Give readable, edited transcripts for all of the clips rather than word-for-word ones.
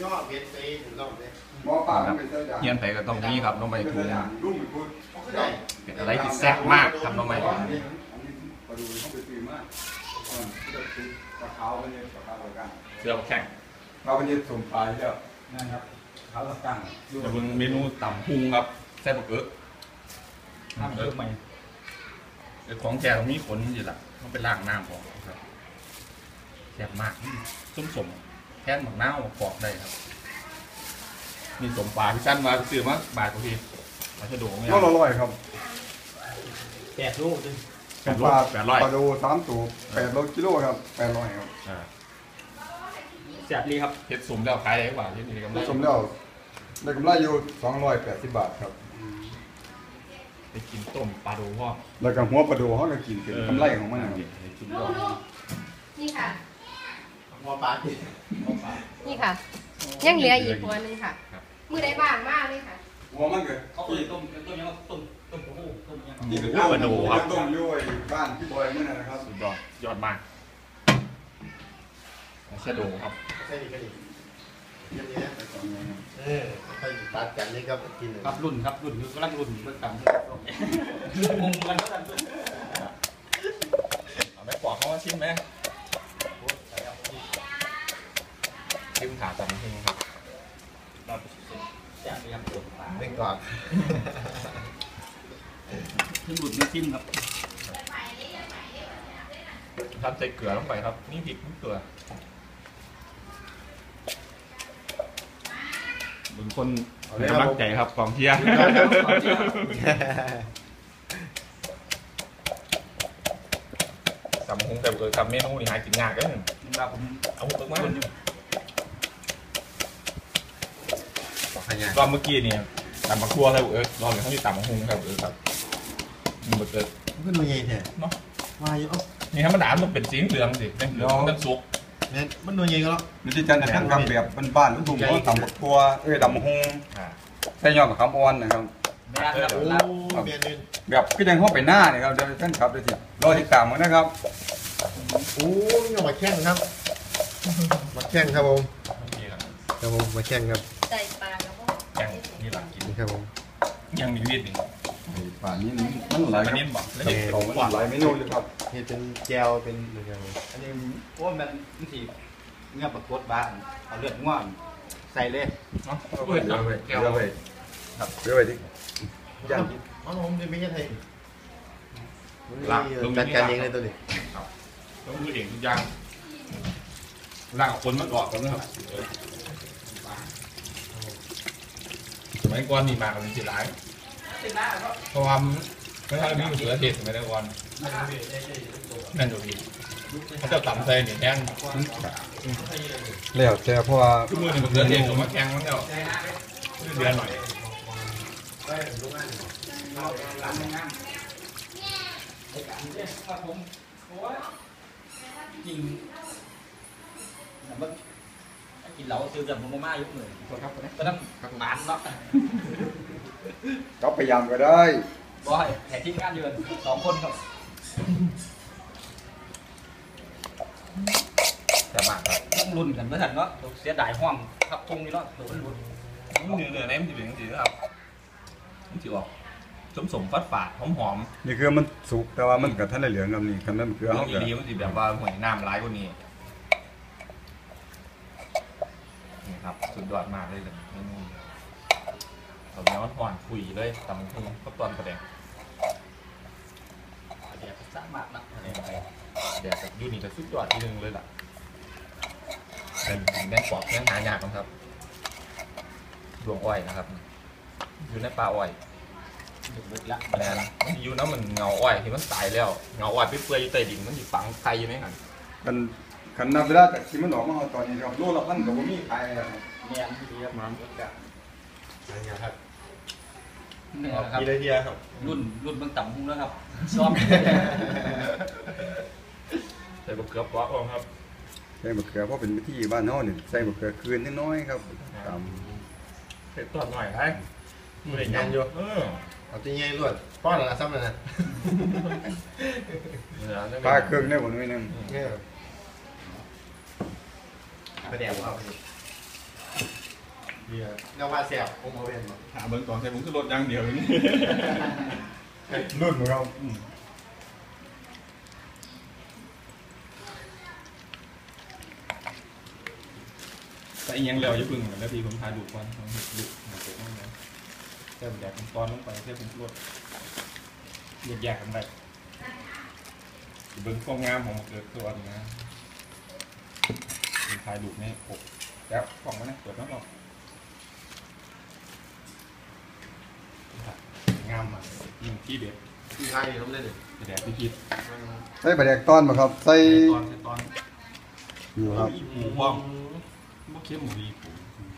ย่อเบียดไปถึงรอบเลยหมอปลาเฮียนไผ่ก็ต้องนี้ครับน้องใบทูเป็นอะไรที่แซ่บมากครับน้องใบทูเสื้อแข็งเราเป็นยืดสุ่มปลาเยอะนะครับเขาตะกั่งแต่เป็นเมนูต่ำพุงครับแซ่บเกลือทำเยอะไหมของแกมีขนอยู่ละต้องเป็นล่างน้ำของครับแซ่บมากส้มแค่หมักน้าวปอกได้ครับมีสมปลาที่สั้นมาซื้อมาบาทกว่าพี่มาชะโดงก็อร่อยครับ 8 โลจริงปลาปลาดู3 ตัว8 กิโลครับ800ครับแซ่บดีครับเห็ดสมแล้วขายได้กว่าที่นี่กำไรสมแล้วได้กำไรอยู่280 บาทครับไปกินต้มปลาดูพ่อแล้วก็หัวปลาดูเขาก็กินเป็นกำไรของมันนี่ค่ะหัวปลานี่ค่ะยังเหลืออีกหัวนึงค่ะมือได้บางมากเลยค่ะหัวมันเกิดเขาเคยต้มยังต้มยังนี่คือปลาดูครับต้มย้อยบ้านพี่บอยเมื่อนั้นนะครับสุดยอดมากชะโดครับใช่ดีไปตัดกันนี่ครับกินครับรุ่นกำลังรุ่นเมื่อกันงงกันเท่านั้นเอาไม่ปอกเขามาชิมไหมชิมขาจันทร์ครับจากนี้ครับตัวปลาไม่กรอบขึ้นบุญไม่จิ้มครับทำใส่เกลือลงไปครับนี่พริกนี่เกลือเป็นคนให้กำลังใจครับกองเชียร์สำคัญแต่เกิดทำเมนูนี่หากินยากก็หนึ่งผมเอาตัวมารอบเมื่อกี้เนี่ยตำมะครัวแล้วรอบนี้เขาที่ตำมะฮุงครับครับมันเกิดขึ้นมาเย็นเนี่ยเนาะมาเยอะนี่ธรรมดาต้องเป็นสีเหลืองสิเป็นเหลืองมันสุกเนี่ยมันนัวเย็นก็แล้วมันจะจันแต่ท่านทำแบบบ้านๆลุงเขาตำมะครัวตำมะฮุงใส่ยอดมะขามอ่อนนะครับแบบก็ยังเข้าไปหน้าเนี่ยครับเดี๋ยวท่านขับเดี๋ยวสิรอติดตามกันนะครับโอ้ยมาแข่งครับมาแข่งครับผมครับผมมาแข่งครับใส่ปลาแล้วก็แข่งนี่หลังกินครับผมยังมีวิตหนึ่งป่านนี้มันหลายเมนูบอกแล้วหลายเมนูเลยครับเห็ดเป็นแจวเป็นอะไรอันนี้โอ้มันสีเงี้ยปรากฏบ้านเอาเลือดง่อนใส่เลยเนาะเลือดแก้วเลยครับเลือดดิย่างอ๋อผมจะไม่ใช่ไทยจัดการเองเลยตัวนี้ต้องมือเองทุกอย่างล่างคนมันออกกันนะครับสมัยก่อนนี่มากันเป็นสิร้ายเพราะว่าไม่ทำนี่มันเสือเทศไม่ได้ก่อนนั่นดูดีเขาจะต่ำใจเนี่ยแทงแล้วแต่เพราะว่าทุกมือเนี่ยมันเสือเทศผมมาแทงมันแล้วเดือนหน่อยจริงกินเหล้าซื้อจากมาม่ายุคหนึ่งก็ต้องบานเนาะก็พยายามก็ได้บ่อยแข่ที่งานยืน2 คนครับจะมากครับต้องรุ่นกันเมื่อทันเนาะเสียดายห้องทับทุ่งนี่เนาะตัวรุ่นเนื้อมันจะเป็นสีนะครับมันจะออกสมฝาดหอมนี่คือมันสุกแต่ว่ามันกับท่านเหลืองกับนี่คันนั้นคือเขาดีมันจะแบบว่าหอยน้ำร้ายกว่านี้นี่ครับสุดยอดมากเลยนี่เราเนื้ออ่อนคุยเลยตำทุ่งก็ตอนกระเด็นเดี๋ยวสามารถนะเดี๋ยวยูนี่จะสุดยอดทีนึงเลยล่ะเป็นแดงปอกแดงหายากนะครับดวงอ้อยนะครับอยู่ในปลาอ้อยละแมนมันอยู่นะมันเงาอ้อยที่มันตายแล้วเงาอ้อยเปื่อยอยู่ใต้ดินมันอยู่ฝังไข่อยู่ไหมครับกันขันนับเวลาแต่ที่มันออกมาตอนนี้ครับโลละพันกับมีไข่แล้วเนี่ยดีครับมันนี่ครับนี่ครับกี่เทียครับรุ่นเบื้องต่ำหุ้งแล้วครับซ้อมใส่บะเขือปอกครับใส่บะเขือเพราะเป็นวิธีบ้านนอกเนี่ยใส่บะเขือคืนนิดน้อยครับตำเผ็ดตัวหน่อยให้ไม่ได้ยังอยู่เอาที่ยังรวดป้อนอะไรซ้ำเลยนะปลาเครื่องได้หมดนิดนึงไปแดกว่าดียเรียกว่าแซ่บผมเอาเป็นหาเบิ่งก่อนใส่ผงชูรสอย่างเดียวนี่รุ่นของเราแต่อีกอย่างแล้วอย่าพึ่งแล้วพี่ผมทายดูก่อนต้องเห็ดดูหาตัวนั่นเลยใส่แดกตอนลงไปใส่ผงชูรสแยกกันไปเบิ่งความงามของมันเกิดตัวนี้นะผมทายดูนี่หกแล้วกล่องมันนะเปิดน้ำออกงามอ่ะยิ่งที่เด็ดที่ไทยทำได้เลยแดกพี่คิดใส่ปลาแดกตอนมาครับใส่ตอนอยู่ครับอีปูว่างบ่เข้มหมูอีปู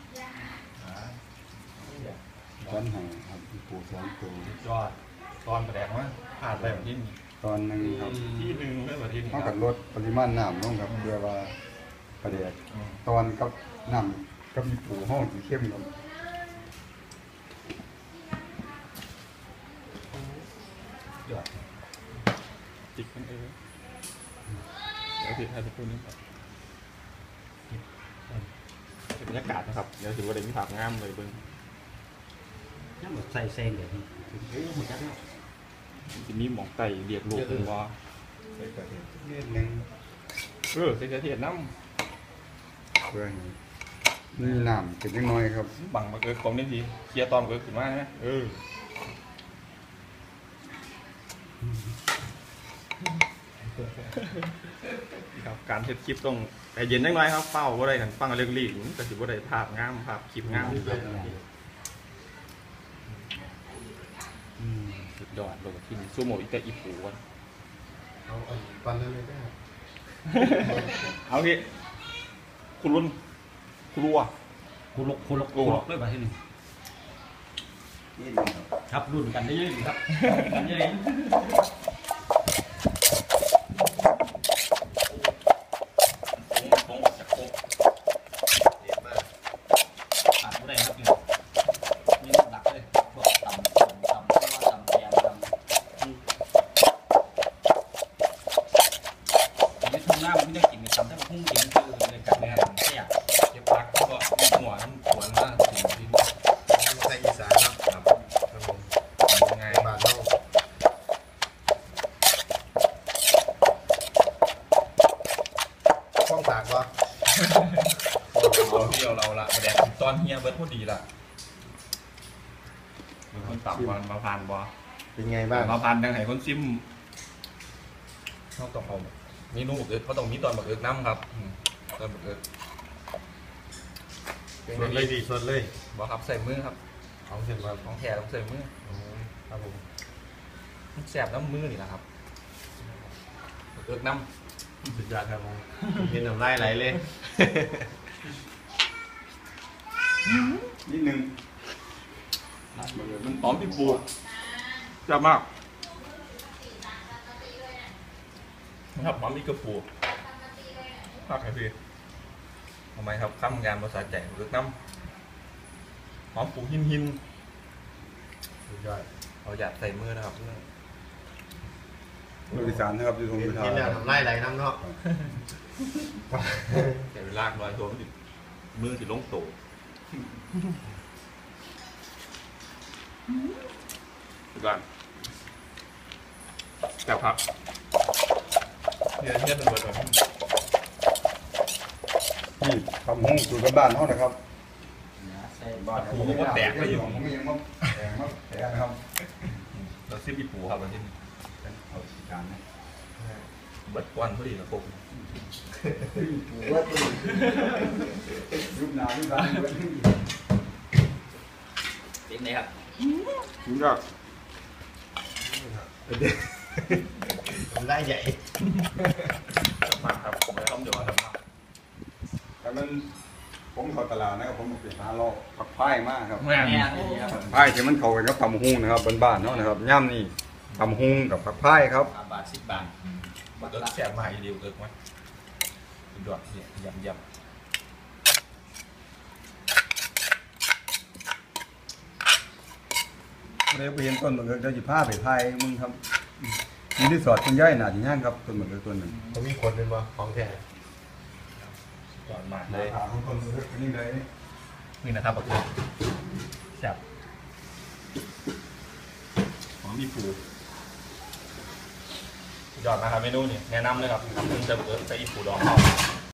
ตอนให้ครับอีปูสองตัวยอดตอนแดกมั้ยผ่านไปแบบที่นี่ตอนหนึงครับที่หนึ่งเรื่องแบบที่นี่เท่ากับลดปริมาณน้ำลงครับเพื่อว่าปลาแดกตอนกับน้ำกับอีปูห้องสีเข้มครับยอดจิกมันเดี๋ยวพี่ให้ทุกคนนี่ครับบรรยากาศนะครับเดี๋ยวถือว่าได้มีภาพงามเลยเบิ้งน้ำหมดใส่เส้นเดี๋ยวนี้หมดแล้วจะมีหมองไก่เรียกลูกเป็นว่าใส่กระเทียมนิดนึงใส่กระเทียมน้เพื่อให้มีน้ำเป็นน้อยครับำบังมาเกิดของนี่ทีเคลียร์ตอนเกิดขึ้นมาใช่ไหมครับการเทสคลิปต้องใจเย็นนิดหน่อยครับเฝ้าว่าได้กันฟังเรื่องลีกแต่ถือว่าได้ภาพงามภาพคลิปงามสุดยอดเลยที่นี่ซูโม่อิตาอีปูวันเอาปันเลยได้เอางี้คุณรุ่นคุณรัวคุลกด้วยมาที่นี่นิดนึงครับครับรุ่นกันได้เยอะครับกันเยอะตรงจากโคกเด็ดมากตัดไม่ได้ครับนี่หลักเลยพวกต่ำแกนต่ำไม่ทุ่งหน้ามันไม่ได้กินมีต่ำถ้ามันพุ่งกินคือเลยกันเลยแค่เก็บพักก็หัวน้ำสวนมากสิ่งที่ไทยอีสานเนาะครับครับผมยังไงบาทเท่าข้องตากวะเราเที่ยวเราละแดดตอนเฮียเบิร์ดพอดีละเป็นคนต่ำวันมาพันบ่เป็นไงบ้างมาพันยังไงคนซิมเขาต้องเอาเมนูบักเอิร์ดเขาต้องมีตอนบักเอิร์ดน้ำครับตอนบักเอิร์ดเป็นเลยดีสดเลยบ่ครับใส่มือครับของเสร็จแล้วของแท้ต้องใส่มือครับผมแสบน้ำมือนี่แหละครับบักเอิร์ดน้สุดยอดครับผมเห็นน้ำลายไหลเลยนิดนึงำมันหอมที่ปูจับมากนะครับหอมที่กระปูภาคไหนพี่ทำไมครับข้ามงานภาษาใจบักเอิร์ดน้ำหอมปูหินหินสุดยอดเราอยากใส่มือนะครับเพื่อนบริการนะครับอยู่ตรงเห็นพิธาเห็นแล้วน้ำลายไหลน้ำเนาะแต่เวลาลอยตัวมันติดมือติดลงโตดูกันแก้วครับเนี่ยเป็นเบอร์ตัวนี้นี่ทำห้องสูตรบ้านเขานะครับใส่บ้านผมก็แตกไปอยู่ผมยังมาแตกมาแตกนะครับเราซิบอีปูครับวันที่เอาสีการนะเบิดก้อนพอดีนะผมยุบหนายุบหลังเป็นไงครับถึงก็น้ำลายใหญ่มาครับผมไม่ต้องเดี๋ยวนะครับแต่มันผมเข้าตลาดนะครับผมไปหาลอกผักพายมากครับแม่แม่ผักพายที่มันเข้ากันกับตำฮุ้งนะครับบ้านๆเนาะนะครับย่ำนี่ตำฮุ้งกับผักพายครับบาท10 บาทเอิร์กแสบมาอีเดียวเอิร์กมั้ยหยอดเนี่ยยำเลยไปเห็นต้นมะเขือเจ้าจิผ้าไปพายมึงครับมีที่สอดคุณย่ายหนาที่ย่างครับต้นมะเขือต้นหนึ่งเขามีคนเป็นบ่ของแท้หยอดมาเลเลย ยถามของต้นมะเขือนี่เลยนี่นี่นะครับบักเกือแซ่บหอมมีปูยอดนะครับเมนูนี่แนะนำเลยครับทำเพิ่งจะบักเกือใส่อีปูดองเข้า